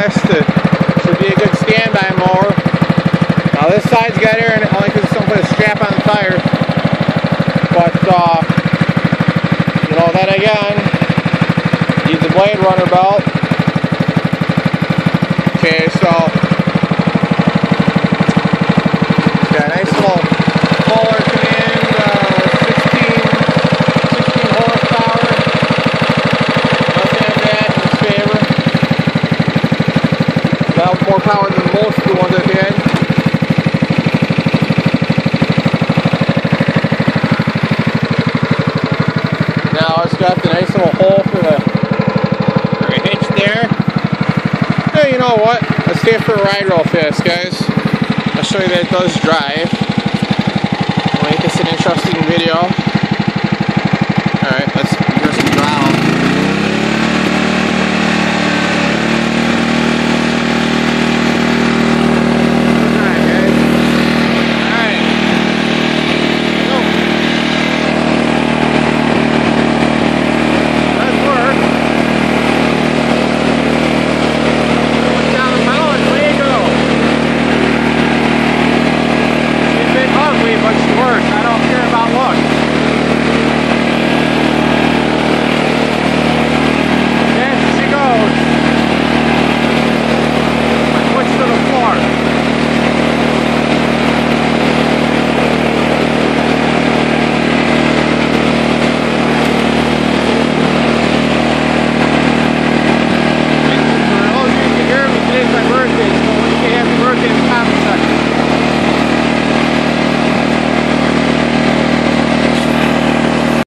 rest. It should be a good standby mower. Now this side's got air in it only because someone put a strap on the tire. But, you know, then again, needs a blade runner belt. Okay, so, got a nice little Kohler Command 16 horsepower. Nothing in that in its favor. That was more power than most of the ones I've had. Now it's got the nice little hole for the hitch there. Hey, you know what? Let's take it for a ride real fast, guys. I'll show you that it does drive. I'll make this an interesting video. Alright, let's